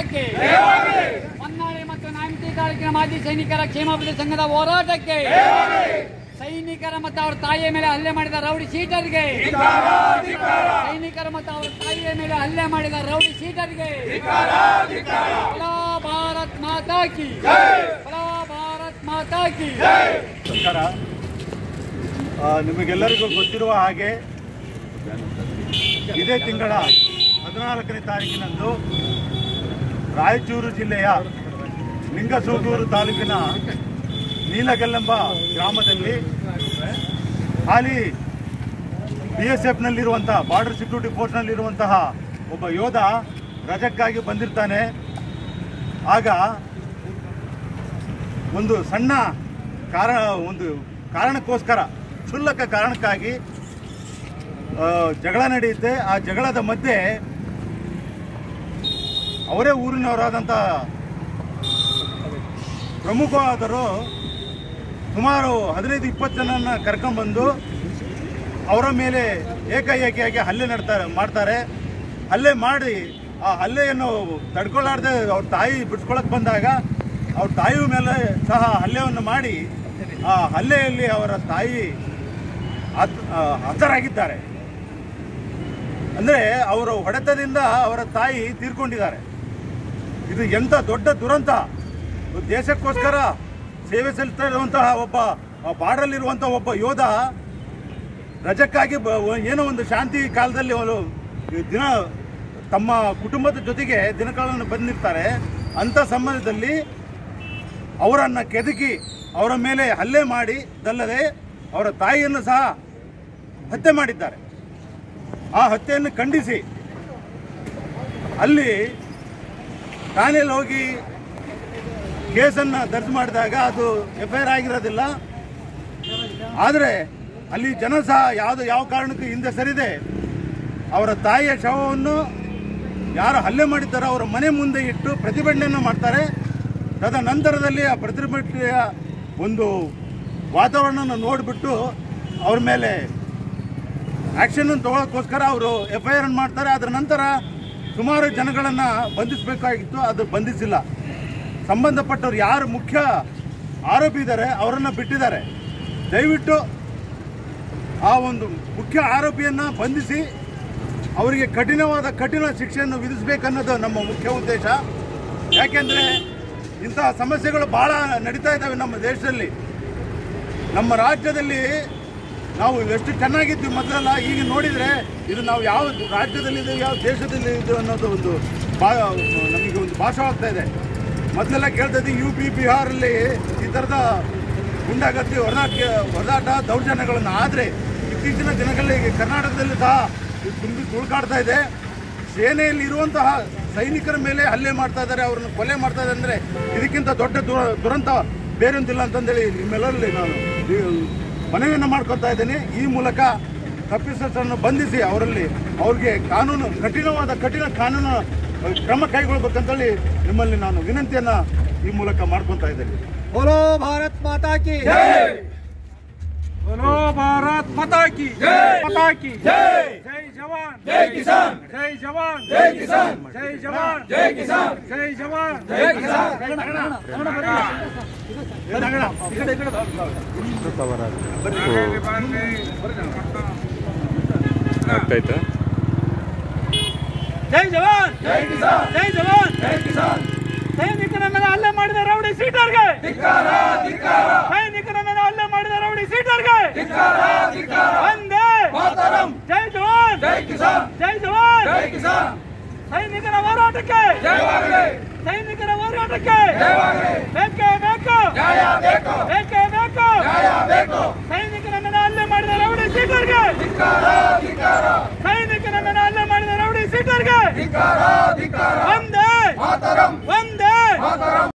ಹೋರಾಟಕ್ಕೆ, ಹೊನ್ನಾಳಿ ಮತ್ತು ನ್ಯಾಮತಿ ತಾಲೂಕಿನ ಮಾಜಿ ಸೈನಿಕರ ಕ್ಷೇಮಾಭಿವೃದ್ಧಿ ಸಂಘದ ಹೋರಾಟಕ್ಕೆ, ಸೈನಿಕರ ಮತ್ತು ಅವರ ತಾಯಿಯ ಮೇಲೆ ಹಲ್ಲೆ ಮಾಡಿದ ರೌಡಿ ಶೀಟರ್ಗೆ, ಸೈನಿಕರ ಮತ್ತು ಅವರ ತಾಯಿಯ ಮೇಲೆ ಹಲ್ಲೆ ಮಾಡಿದ ರೌಡಿ ಶೀಟರ್ಗೆ ಬಲೋ ಭಾರತ್ ಮಾತಾ ಕಿ, ಬಲೋ ಭಾರತ್ ಮಾತಾ ಕಿ. ನಿಮಗೆಲ್ಲರಿಗೂ ಗೊತ್ತಿರುವ ಹಾಗೆ ಇದೇ ತಿಂಗಳ 14ನೇ ತಾರೀಕಿನಂದು ರಾಯಚೂರು ಜಿಲ್ಲೆಯ ಲಿಂಗಸೂಗೂರು ತಾಲೂಕಿನ ನೀಲಗಲ್ಲೆಂಬ ಗ್ರಾಮದಲ್ಲಿ ಹಾಲಿ BSFನಲ್ಲಿರುವಂತಹ ಬಾರ್ಡರ್ ಸೆಕ್ಯೂರಿಟಿ ಫೋರ್ಸ್ನಲ್ಲಿರುವಂತಹ ಒಬ್ಬ ಯೋಧ ರಜಕ್ಕಾಗಿ ಬಂದಿರ್ತಾನೆ. ಆಗ ಒಂದು ಸಣ್ಣ ಕಾರಣಕ್ಕೋಸ್ಕರ, ಕ್ಷುಲ್ಲಕ ಕಾರಣಕ್ಕಾಗಿ ಜಗಳ ನಡೆಯುತ್ತೆ. ಆ ಜಗಳದ ಮಧ್ಯೆ ಅವರೇ ಊರಿನವರಾದಂಥ ಪ್ರಮುಖವಾದರು ಸುಮಾರು 15-20 ಜನರನ್ನ ಕರ್ಕೊಂಡ್ಬಂದು ಅವರ ಮೇಲೆ ಏಕಾಏಕಿಯಾಗಿ ಹಲ್ಲೆ ಮಾಡ್ತಾರೆ. ಹಲ್ಲೆ ಮಾಡಿ ಆ ಹಲ್ಲೆಯನ್ನು ತಡ್ಕೊಳ್ಳಾರ್ದೆ ಅವ್ರ ತಾಯಿ ಬಿಡಿಸ್ಕೊಳಕ್ಕೆ ಬಂದಾಗ ಅವ್ರ ತಾಯಿ ಮೇಲೆ ಸಹ ಹಲ್ಲೆಯನ್ನು ಮಾಡಿ ಆ ಹಲ್ಲೆಯಲ್ಲಿ ಅವರ ತಾಯಿ ಹತರಾಗಿದ್ದಾರೆ. ಅಂದರೆ ಅವರ ಹೊಡೆತದಿಂದ ಅವರ ತಾಯಿ ತೀರ್ಕೊಂಡಿದ್ದಾರೆ. ಇದು ಎಂಥ ದೊಡ್ಡ ದುರಂತ! ದೇಶಕ್ಕೋಸ್ಕರ ಸೇವೆ ಸಲ್ಲಿಸ್ತಾ ಇರುವಂತಹ ಒಬ್ಬ ಬಾರ್ಡರಲ್ಲಿರುವಂಥ ಒಬ್ಬ ಯೋಧ ರಜಕ್ಕಾಗಿ ಏನೋ ಒಂದು ಶಾಂತಿ ಕಾಲದಲ್ಲಿ ಅವರು ದಿನ ತಮ್ಮ ಕುಟುಂಬದ ಜೊತೆಗೆ ದಿನಗಳನ್ನು ಬಂದಿರ್ತಾರೆ. ಅಂಥ ಸಂದರ್ಭದಲ್ಲಿ ಅವರನ್ನು ಕೆದಕಿ ಅವರ ಮೇಲೆ ಹಲ್ಲೆ ಮಾಡಿದ್ದಲ್ಲದೆ ಅವರ ತಾಯಿಯನ್ನು ಸಹ ಹತ್ಯೆ ಮಾಡಿದ್ದಾರೆ. ಆ ಹತ್ಯೆಯನ್ನು ಖಂಡಿಸಿ ಅಲ್ಲಿ ಠಾಣೆಯಲ್ಲಿ ಹೋಗಿ ಕೇಸನ್ನು ದರ್ಜ್ ಮಾಡಿದಾಗ ಅದು FIR ಆಗಿರೋದಿಲ್ಲ. ಆದರೆ ಅಲ್ಲಿ ಜನ ಸಹ ಯಾವ ಕಾರಣಕ್ಕೂ ಹಿಂದೆ ಸರಿದೆ ಅವರ ತಾಯಿಯ ಶವವನ್ನು ಯಾರು ಹಲ್ಲೆ ಮಾಡಿದ್ದಾರೋ ಅವರ ಮನೆ ಮುಂದೆ ಇಟ್ಟು ಪ್ರತಿಭಟನೆಯನ್ನು ಮಾಡ್ತಾರೆ. ತದನಂತರದಲ್ಲಿ ಆ ಪ್ರತಿಭಟನೆಯ ಒಂದು ವಾತಾವರಣವನ್ನು ನೋಡಿಬಿಟ್ಟು ಅವ್ರ ಮೇಲೆ ಆ್ಯಕ್ಷನ್ ತಗೊಳ್ಳೋಕ್ಕೋಸ್ಕರ ಅವರು FIR ಮಾಡ್ತಾರೆ. ಅದರ ನಂತರ ಸುಮಾರು ಜನಗಳನ್ನು ಬಂಧಿಸಬೇಕಾಗಿತ್ತು, ಅದು ಬಂಧಿಸಿಲ್ಲ. ಸಂಬಂಧಪಟ್ಟವ್ರು ಯಾರು ಮುಖ್ಯ ಆರೋಪಿ ಇದ್ದಾರೆ ಅವರನ್ನು ಬಿಟ್ಟಿದ್ದಾರೆ. ದಯವಿಟ್ಟು ಆ ಒಂದು ಮುಖ್ಯ ಆರೋಪಿಯನ್ನು ಬಂಧಿಸಿ ಅವರಿಗೆ ಕಠಿಣ ಶಿಕ್ಷೆಯನ್ನು ವಿಧಿಸಬೇಕನ್ನೋದು ನಮ್ಮ ಮುಖ್ಯ ಉದ್ದೇಶ. ಯಾಕೆಂದರೆ ಇಂತಹ ಸಮಸ್ಯೆಗಳು ಭಾಳ ನಡೀತಾ ಇದ್ದಾವೆ ನಮ್ಮ ದೇಶದಲ್ಲಿ. ನಮ್ಮ ರಾಜ್ಯದಲ್ಲಿ ನಾವು ಎಷ್ಟು ಚೆನ್ನಾಗಿದ್ವಿ ಮೊದಲೆಲ್ಲ, ಈಗ ನೋಡಿದರೆ ಇದು ನಾವು ಯಾವ ರಾಜ್ಯದಲ್ಲಿದ್ದೀವಿ, ಯಾವ ದೇಶದಲ್ಲಿ ಇದು ಅನ್ನೋದು ಒಂದು ನಮಗೆ ಒಂದು ಭಾಷವಾಗ್ತಾ ಇದೆ. ಮೊದಲೆಲ್ಲ ಕೇಳ್ತಿದ್ವಿ UP ಬಿಹಾರಲ್ಲಿ ಈ ಥರದ ಗುಂಡಾಗರ್ದಿ ಹೊಡೆದಾಟ ದೌರ್ಜನ್ಯಗಳನ್ನು. ಆದರೆ ಇತ್ತೀಚಿನ ದಿನಗಳಲ್ಲಿ ಕರ್ನಾಟಕದಲ್ಲಿ ಸಹ ತುಂಬಿ ತುಳ್ಕಾಡ್ತಾ ಇದೆ. ಸೇನೆಯಲ್ಲಿ ಇರುವಂತಹ ಸೈನಿಕರ ಮೇಲೆ ಹಲ್ಲೆ ಮಾಡ್ತಾ ಇದ್ದಾರೆ, ಅವರನ್ನು ಕೊಲೆ ಮಾಡ್ತಾ ಇದ್ದಾರೆ. ಅಂದರೆ ಇದಕ್ಕಿಂತ ದೊಡ್ಡ ದುರಂತ ಬೇರೊಂದಿಲ್ಲ ಅಂತಂದೇಳಿ ನಿಮ್ಮೆಲ್ಲರಲ್ಲಿ ನಾನು ಮನವಿಯನ್ನು ಮಾಡ್ಕೊತಾ ಇದ್ದೀನಿ. ಈ ಮೂಲಕ ತಪ್ಪಿತಸ್ಥರನ್ನು ಬಂಧಿಸಿ ಅವ್ರಿಗೆ ಕಠಿಣ ಕಾನೂನು ಕ್ರಮ ಕೈಗೊಳ್ಳಬೇಕಂತೇಳಿ ನಿಮ್ಮಲ್ಲಿ ನಾನು ವಿನಂತಿಯನ್ನು ಈ ಮೂಲಕ ಮಾಡ್ಕೊತಾ ಇದ್ದೇನೆ. बोलो भारत माता की जय, बोलो भारत माता की जय, माता की जय. जय जवान जय किसान, जय जवान जय किसान, जय जवान जय किसान, जय जवान जय किसान. जय जवान जय किसान, जय जवान जय किसान. ಸೈನಿಕರ ಮೇಲೆ ಹಲ್ಲೆ ಮಾಡಿದ ರೌಡಿ ಶೀಟರ್ಗೆ ಧಿಕ್ಕಾರ, ಧಿಕ್ಕಾರ. ಸೈನಿಕರ ಮೇಲೆ ಹಲ್ಲೆ ಮಾಡಿದ ರೌಡಿ ಶೀಟರ್ಗೆ ಧಿಕ್ಕಾರ, ಧಿಕ್ಕಾರ. ವಂದೇ ಮಾತರಂ. ಜೈ ಜವಾನ್ ಜೈ ಕಿಸಾನ್, ಜೈ ಜವಾನ್ ಜೈ ಕಿಸಾನ್. ಸೈನಿಕರ ಹೋರಾಟಕ್ಕೆ, ಜಯವಾಗಲಿ, ಸೈನಿಕರ ಹೋರಾಟಕ್ಕೆ ಜಯವಾಗಲಿ. ಬೇಕೇ ಬೇಕು, ನ್ಯಾಯ ಬೇಕು, ಬೇಕೇ ಬೇಕು. ನ್ಯಾಯ ಬೇಕು. ಸೈನಿಕರ ಮೇಲೆ ಹಲ್ಲೆ ಮಾಡಿದ ರೌಡಿ ಶೀಟರ್ಗೆ, ಧಿಕ್ಕಾರ, ಧಿಕ್ಕಾರ. ಸೈನಿಕರ ಮೇಲೆ ಹಲ್ಲೆ ಮಾಡಿದ ರೌಡಿ ಶೀಟರ್ಗೆ ಧಿಕ್ಕಾರ, ಧಿಕ್ಕಾರ. ವಂದೇ ಮಾತರಂ, ವಂದೇ ಮಾತರಂ.